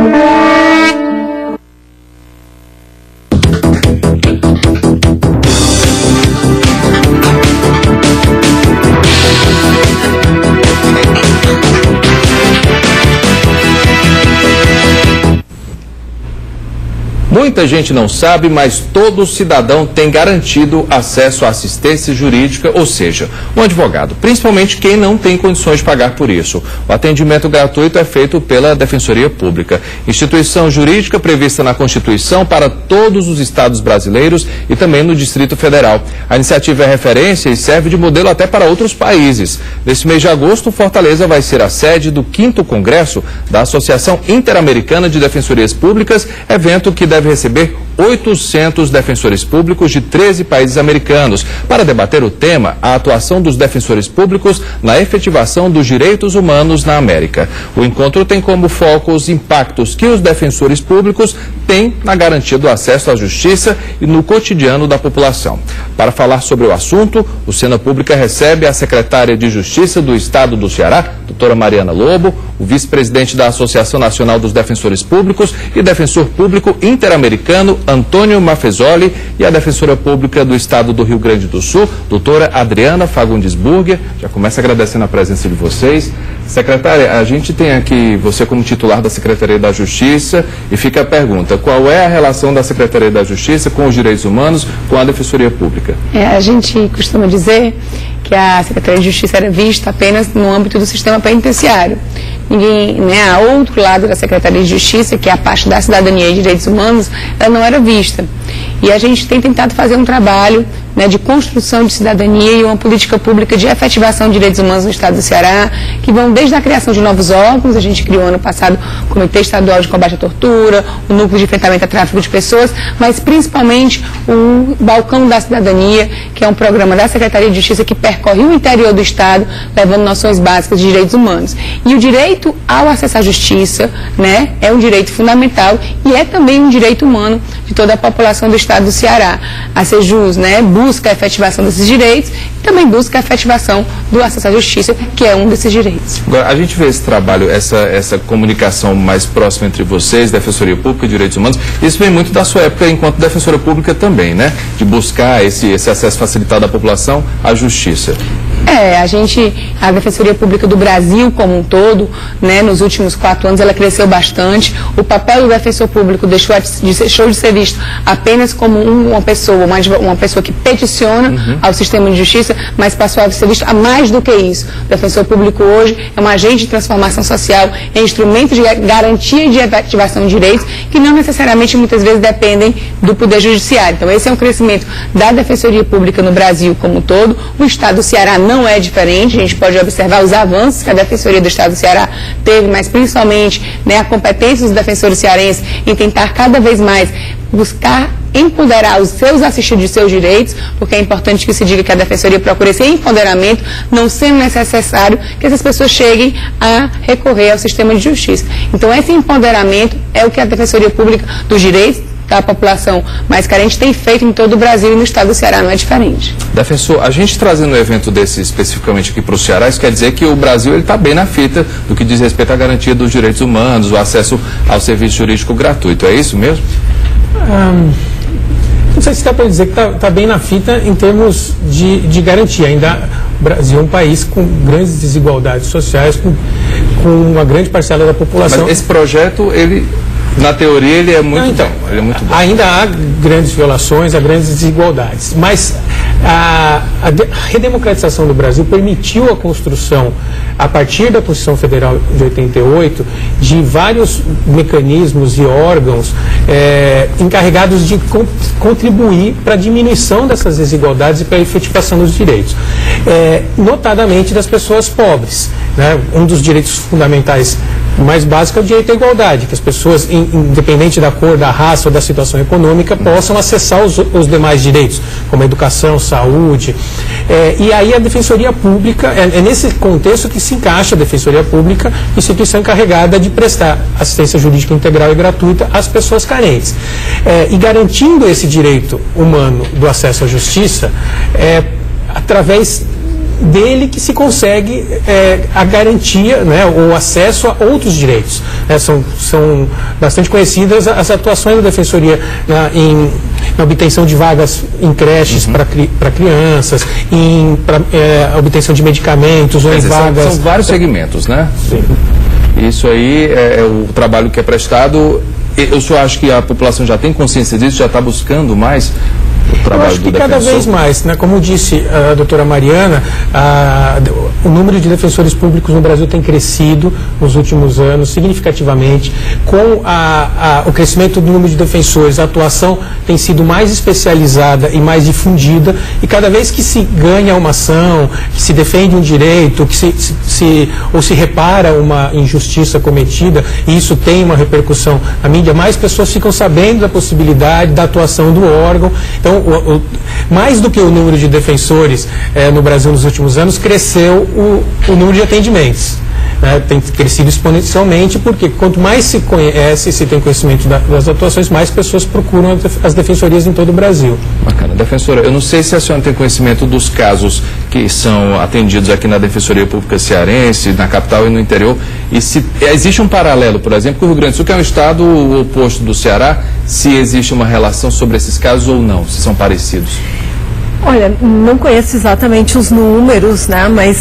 Muita gente não sabe, mas todo cidadão tem garantido acesso à assistência jurídica, ou seja, um advogado, principalmente quem não tem condições de pagar por isso. O atendimento gratuito é feito pela Defensoria Pública, instituição jurídica prevista na Constituição para todos os estados brasileiros e também no Distrito Federal. A iniciativa é referência e serve de modelo até para outros países. Nesse mês de agosto, Fortaleza vai ser a sede do 5º Congresso da Associação Interamericana de Defensorias Públicas, evento que deve receber 800 defensores públicos de 13 países americanos para debater o tema, a atuação dos defensores públicos na efetivação dos direitos humanos na América. O encontro tem como foco os impactos que os defensores públicos têm na garantia do acesso à justiça e no cotidiano da população. Para falar sobre o assunto, o Cena Pública recebe a secretária de Justiça do Estado do Ceará, doutora Mariana Lobo, o vice-presidente da Associação Nacional dos Defensores Públicos e defensor público interamericano, Antônio Maffezoli, e a defensora pública do Estado do Rio Grande do Sul, doutora Adriana Fagundes Burger. Já começo agradecendo a presença de vocês. Secretária, a gente tem aqui você como titular da Secretaria da Justiça e fica a pergunta, qual é a relação da Secretaria da Justiça com os direitos humanos, com a Defensoria Pública? A gente costuma dizer que a Secretaria de Justiça era vista apenas no âmbito do sistema penitenciário. Ninguém, a outro lado da Secretaria de Justiça, que é a parte da cidadania e direitos humanos, ela não era vista. E a gente tem tentado fazer um trabalho de construção de cidadania e uma política pública de efetivação de direitos humanos no estado do Ceará, que vão desde a criação de novos órgãos. A gente criou ano passado o Comitê Estadual de Combate à Tortura, o Núcleo de Enfrentamento ao Tráfico de Pessoas, mas principalmente o Balcão da Cidadania, que é um programa da Secretaria de Justiça que percorre o interior do estado, levando noções básicas de direitos humanos. E o direito ao acesso à justiça, é um direito fundamental e é também um direito humano de toda a população do estado do Ceará. A Sejus, busca a efetivação desses direitos e também busca a efetivação do acesso à justiça, que é um desses direitos. Agora, a gente vê esse trabalho, essa comunicação mais próxima entre vocês, Defensoria Pública e Direitos Humanos, isso vem muito da sua época enquanto Defensora Pública também, de buscar esse acesso facilitado da população à justiça. A Defensoria Pública do Brasil como um todo, nos últimos 4 anos, ela cresceu bastante. O papel do defensor público deixou de ser visto apenas como uma pessoa que peticiona ao sistema de justiça, mas passou a ser visto a mais do que isso. O defensor público hoje é um agente de transformação social, é instrumento de garantia e de efetivação de direitos que não necessariamente muitas vezes dependem do Poder Judiciário. Então esse é um crescimento da Defensoria Pública no Brasil como um todo. O estado do Ceará não é diferente, a gente pode observar os avanços que a Defensoria do Estado do Ceará teve, mas principalmente a competência dos defensores cearenses em tentar cada vez mais buscar empoderar os seus assistidos de seus direitos, porque é importante que se diga que a Defensoria procura esse empoderamento, não sendo necessário que essas pessoas cheguem a recorrer ao sistema de justiça. Então esse empoderamento é o que a Defensoria Pública dos Direitos da população mais carente tem feito em todo o Brasil e no estado do Ceará não é diferente. Defensor, a gente trazendo um evento desse especificamente aqui para o Ceará, isso quer dizer que o Brasil está bem na fita do que diz respeito à garantia dos direitos humanos, o acesso ao serviço jurídico gratuito, é isso mesmo? Não sei se dá para dizer que está bem na fita em termos de garantia. Ainda o Brasil é um país com grandes desigualdades sociais, com uma grande parcela da população. Mas esse projeto, na teoria, ele é muito bom. Ainda há grandes violações, há grandes desigualdades, mas a redemocratização do Brasil permitiu a construção, a partir da Constituição Federal de 88, de vários mecanismos e órgãos encarregados de contribuir para a diminuição dessas desigualdades e para a efetivação dos direitos, notadamente das pessoas pobres. Um dos direitos fundamentais mais básico é o direito à igualdade, que as pessoas, independente da cor, da raça ou da situação econômica, possam acessar os demais direitos, como a educação, saúde. E aí a Defensoria Pública, é nesse contexto que se encaixa a Defensoria Pública, instituição encarregada de prestar assistência jurídica integral e gratuita às pessoas carentes. E garantindo esse direito humano do acesso à justiça, através dele que se consegue a garantia, né, o acesso a outros direitos. São bastante conhecidas as atuações da Defensoria na obtenção de vagas em creches para crianças, a obtenção de medicamentos ou em vagas... São vários segmentos, né? Sim. Isso aí é o trabalho que é prestado. Eu só acho que a população já tem consciência disso, já está buscando mais o trabalho do defensor. Eu acho que cada vez mais, né? Como disse a doutora Mariana, o número de defensores públicos no Brasil tem crescido nos últimos anos significativamente. Com o crescimento do número de defensores, a atuação tem sido mais especializada e mais difundida, e cada vez que se ganha uma ação, que se defende um direito, que ou se repara uma injustiça cometida, e isso tem uma repercussão na mídia, mais pessoas ficam sabendo da possibilidade da atuação do órgão. Então, mais do que o número de defensores no Brasil nos últimos anos, cresceu o número de atendimentos. Tem crescido exponencialmente, porque quanto mais se conhece, se tem conhecimento das atuações, mais pessoas procuram as defensorias em todo o Brasil. Bacana. Defensora, eu não sei se a senhora tem conhecimento dos casos que são atendidos aqui na Defensoria Pública Cearense, na capital e no interior, e se existe um paralelo, por exemplo, com o Rio Grande do Sul, que é um estado oposto do Ceará, se existe uma relação sobre esses casos ou não, se são parecidos. Olha, não conheço exatamente os números, né, mas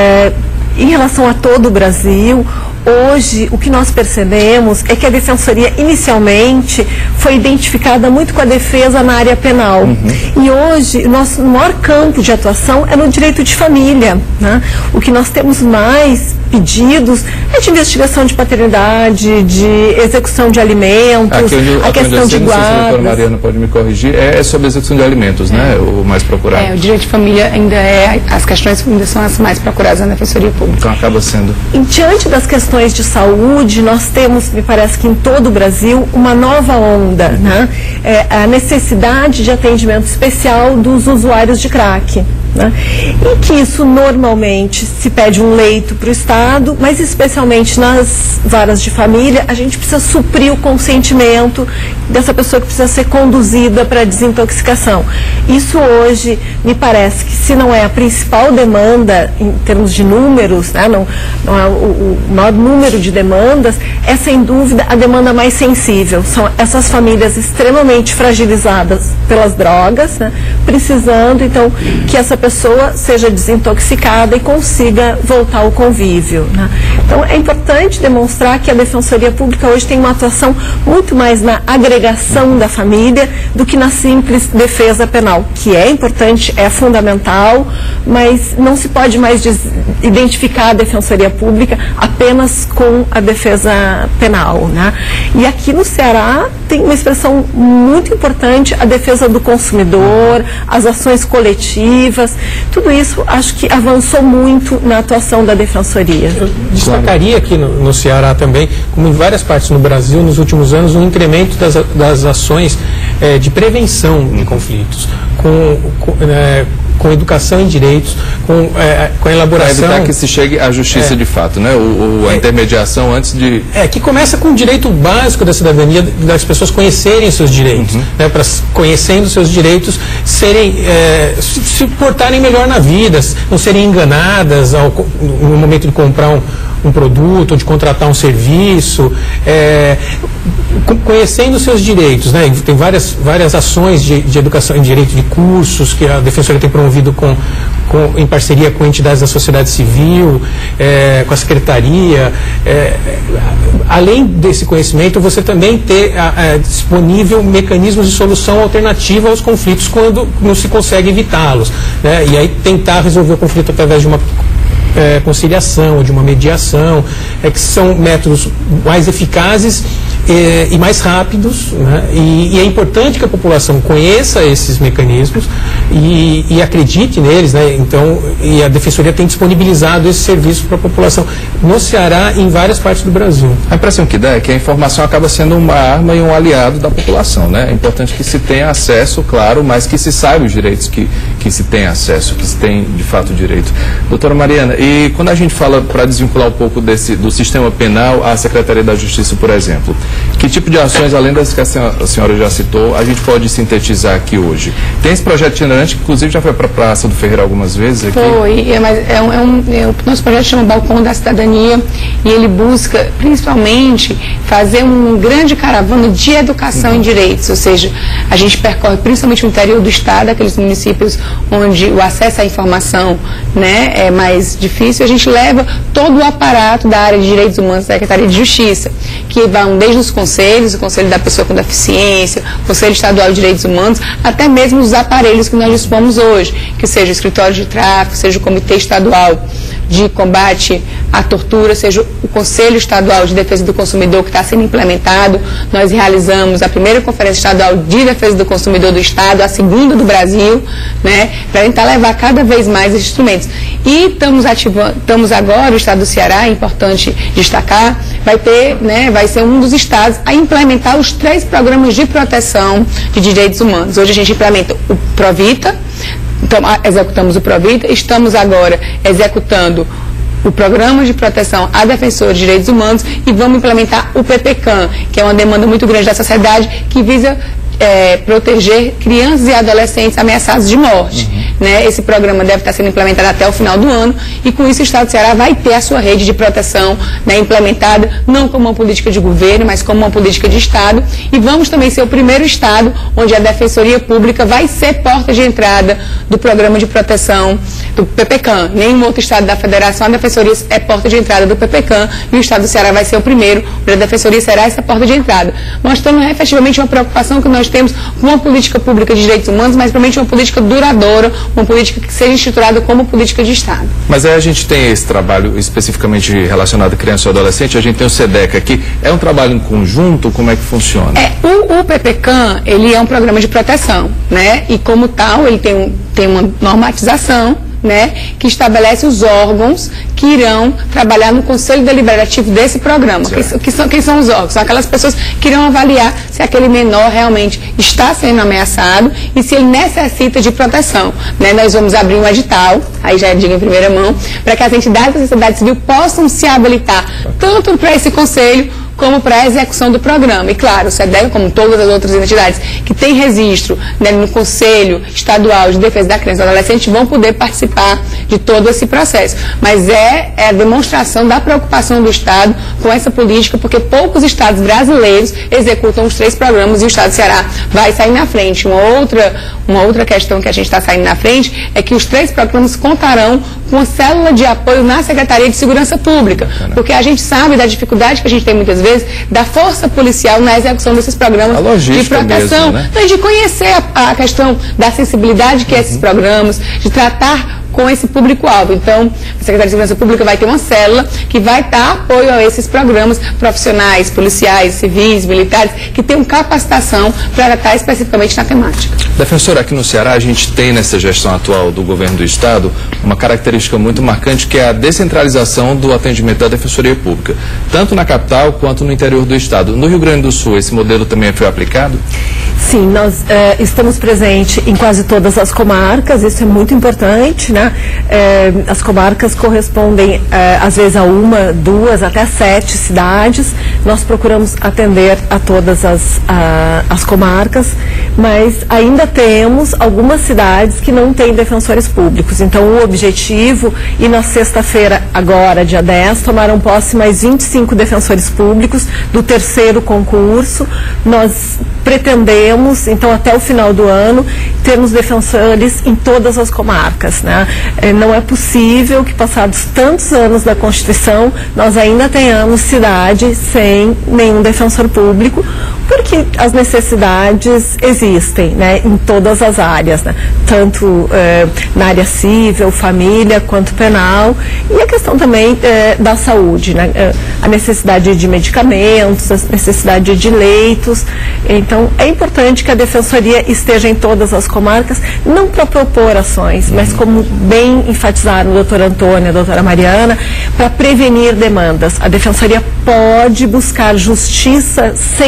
em relação a todo o Brasil, hoje o que nós percebemos é que a Defensoria inicialmente foi identificada muito com a defesa na área penal. E hoje o nosso maior campo de atuação é no direito de família, né? O que nós temos mais pedidos é de investigação de paternidade, de execução de alimentos, a questão de guardas. Não sei se a doutora Mariana pode me corrigir, é sobre execução de alimentos, né? O mais procurado. O direito de família ainda as questões ainda são as mais procuradas na Defensoria Pública. Então acaba sendo. E diante das questões de saúde, nós temos, me parece que em todo o Brasil, uma nova onda, né? A necessidade de atendimento especial dos usuários de crack. Né? E que isso normalmente se pede um leito para o Estado, mas especialmente nas varas de família, a gente precisa suprir o consentimento dessa pessoa que precisa ser conduzida para a desintoxicação. Isso hoje, me parece que se não é a principal demanda em termos de números, né? não é o maior número de demandas, é sem dúvida a demanda mais sensível. São essas famílias extremamente fragilizadas pelas drogas, né? Precisando então que essa pessoa seja desintoxicada e consiga voltar ao convívio, né? Então é importante demonstrar que a Defensoria Pública hoje tem uma atuação muito mais na agregação da família do que na simples defesa penal, que é importante, é fundamental, mas não se pode mais identificar a Defensoria Pública apenas com a defesa penal, né? E aqui no Ceará tem uma expressão muito importante, a defesa do consumidor, as ações coletivas, tudo isso acho que avançou muito na atuação da Defensoria. Eu destacaria aqui no Ceará também, como em várias partes no Brasil, nos últimos anos, um incremento das ações de prevenção de conflitos, com educação em direitos, com a elaboração... Para evitar que se chegue à justiça de fato, né? A intermediação antes de... que começa com o direito básico da cidadania, das pessoas conhecerem seus direitos, né? Para conhecendo seus direitos, se portarem melhor na vida, não serem enganadas no momento de comprar um produto, ou de contratar um serviço, conhecendo seus direitos, né? Tem várias ações de educação em direito, de cursos que a Defensoria tem promovido em parceria com entidades da sociedade civil, com a Secretaria. Além desse conhecimento, você também ter disponível mecanismos de solução alternativa aos conflitos quando não se consegue evitá-los, né? E aí tentar resolver o conflito através de uma conciliação, de uma mediação, que são métodos mais eficazes e mais rápidos, né? E é importante que a população conheça esses mecanismos e acredite neles, né? Então, e a Defensoria tem disponibilizado esse serviço para a população no Ceará e em várias partes do Brasil. A impressão que dá é que a informação acaba sendo uma arma e um aliado da população, né? É importante que se tenha acesso, claro, mas que se saiba os direitos que se tem acesso, que se tem de fato direito. Doutora Mariana, e quando a gente fala, para desvincular um pouco do sistema penal à Secretaria da Justiça, por exemplo, Que tipo de ações, além das que a senhora já citou, a gente pode sintetizar aqui hoje? Tem esse projeto itinerante, que inclusive já foi para a Praça do Ferreira algumas vezes aqui? Foi, mas o nosso projeto chama Balcão da Cidadania e ele busca, principalmente, fazer uma grande caravana de educação em direitos, ou seja, a gente percorre principalmente o interior do estado, aqueles municípios onde o acesso à informação, né, é mais difícil, a gente leva todo o aparato da área de direitos humanos da Secretaria de Justiça, que vão desde os conselhos, o Conselho da Pessoa com Deficiência, o Conselho Estadual de Direitos Humanos, até mesmo os aparelhos que nós dispomos hoje, que seja o Escritório de Tráfico, seja o Comitê Estadual de Combate à Tortura, seja o Conselho Estadual de Defesa do Consumidor, que está sendo implementado. Nós realizamos a primeira Conferência Estadual de Defesa do Consumidor do Estado, a segunda do Brasil, né, para tentar levar cada vez mais esses instrumentos. E estamos agora, o Estado do Ceará, é importante destacar, vai ser um dos estados a implementar os 3 programas de proteção de direitos humanos. Hoje a gente implementa o Provita, então, executamos o Provita, estamos agora executando o Programa de Proteção a Defensores de Direitos Humanos e vamos implementar o PPCAM, que é uma demanda muito grande da sociedade, que visa proteger crianças e adolescentes ameaçados de morte. Né? Esse programa deve estar sendo implementado até o final do ano e com isso o Estado do Ceará vai ter a sua rede de proteção, né, implementada não como uma política de governo, mas como uma política de Estado, e vamos também ser o primeiro Estado onde a Defensoria Pública vai ser porta de entrada do programa de proteção do PPCAM. Nenhum outro Estado da Federação, a Defensoria é porta de entrada do PPCAM e o Estado do Ceará vai ser o primeiro, onde a Defensoria será essa porta de entrada, mostrando efetivamente uma preocupação que nós temos com uma política pública de direitos humanos, mas principalmente uma política duradoura, uma política que seja instituída como política de Estado. Mas aí a gente tem esse trabalho especificamente relacionado a criança e adolescente, a gente tem o SEDEC aqui, é um trabalho em conjunto, como é que funciona? O PPCAM, ele é um programa de proteção, né, e como tal, ele tem uma normatização, né, que estabelece os órgãos que irão trabalhar no Conselho Deliberativo desse programa. Quem são os órgãos? São aquelas pessoas que irão avaliar se aquele menor realmente está sendo ameaçado e se ele necessita de proteção. Né? Nós vamos abrir um edital, aí já digo em primeira mão, para que as entidades da sociedade civil possam se habilitar tanto para esse conselho como para a execução do programa. E claro, o SEDEC, como todas as outras entidades que têm registro, né, no Conselho Estadual de Defesa da Criança e do Adolescente, vão poder participar de todo esse processo. Mas é a demonstração da preocupação do Estado com essa política, porque poucos estados brasileiros executam os 3 programas e o Estado do Ceará vai sair na frente. Uma outra questão que a gente está saindo na frente é que os 3 programas contarão com a célula de apoio na Secretaria de Segurança Pública, porque a gente sabe da dificuldade que a gente tem muitas vezes da força policial na execução desses programas de proteção, mesmo, né? De conhecer a questão da acessibilidade que esses programas, de tratar com esse público-alvo. Então, a Secretaria de Segurança Pública vai ter uma célula que vai dar apoio a esses programas profissionais, policiais, civis, militares, que tenham capacitação para tratar especificamente na temática. Defensora, aqui no Ceará a gente tem nessa gestão atual do governo do Estado uma característica muito marcante, que é a descentralização do atendimento da Defensoria Pública, tanto na capital quanto no interior do Estado. No Rio Grande do Sul, esse modelo também foi aplicado? Sim, nós estamos presentes em quase todas as comarcas, isso é muito importante, né? As comarcas correspondem, às vezes, a 1, 2, até 7 cidades. Nós procuramos atender a todas as comarcas, mas ainda temos algumas cidades que não têm defensores públicos. Então, o objetivo, e na sexta-feira, agora, dia 10, tomaram posse mais 25 defensores públicos do 3º concurso. Nós pretendemos, então, até o final do ano, termos defensores em todas as comarcas, né? Não é possível que, passados tantos anos da Constituição, nós ainda tenhamos cidade sem nenhum defensor público, porque as necessidades existem, né, em todas as áreas, né? Tanto na área civil, família, quanto penal, e a questão também da saúde, né? A necessidade de medicamentos, a necessidade de leitos. Então, é importante que a Defensoria esteja em todas as comarcas, não para propor ações, mas como bem enfatizaram o doutor Antônio e a doutora Mariana, para prevenir demandas. A Defensoria pode buscar justiça sem buscar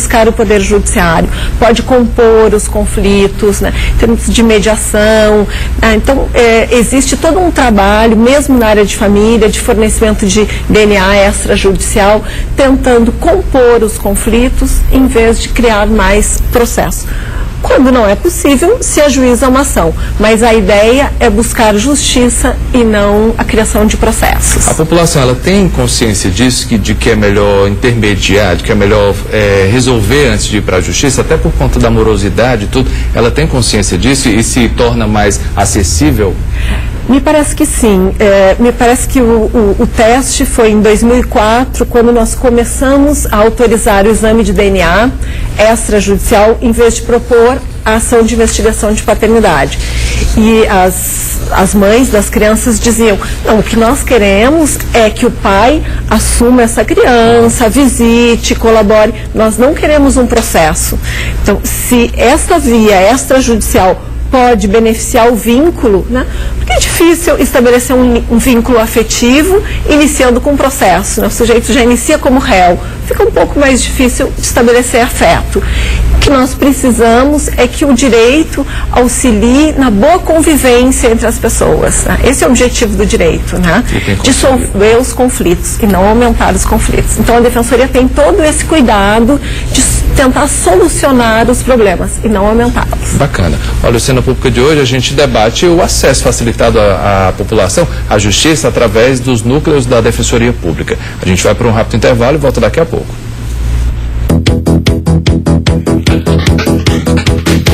buscar o Poder Judiciário, pode compor os conflitos, né, em termos de mediação. Então, existe todo um trabalho, mesmo na área de família, de fornecimento de DNA extrajudicial, tentando compor os conflitos em vez de criar mais processo. Quando não é possível, se ajuiza uma ação. Mas a ideia é buscar justiça e não a criação de processos. A população, ela tem consciência disso, de que é melhor intermediar, de que é melhor resolver antes de ir para a justiça, até por conta da morosidade e tudo? Ela tem consciência disso e se torna mais acessível? Me parece que sim. Me parece que o teste foi em 2004, quando nós começamos a autorizar o exame de DNA extrajudicial, em vez de propor a ação de investigação de paternidade. E as mães das crianças diziam, não, o que nós queremos é que o pai assuma essa criança, visite, colabore. Nós não queremos um processo. Então, se esta via extrajudicial pode beneficiar o vínculo, né? Porque é difícil estabelecer um vínculo afetivo iniciando com um processo, né? O sujeito já inicia como réu, fica um pouco mais difícil de estabelecer afeto. O que nós precisamos é que o direito auxilie na boa convivência entre as pessoas, né? Esse é o objetivo do direito, né? Dissolver os conflitos e não aumentar os conflitos. Então a Defensoria tem todo esse cuidado de tentar solucionar os problemas e não aumentá-los. Bacana. Olha, o Cena Pública de hoje a gente debate o acesso facilitado à população à justiça através dos núcleos da Defensoria Pública. A gente vai para um rápido intervalo e volta daqui a pouco.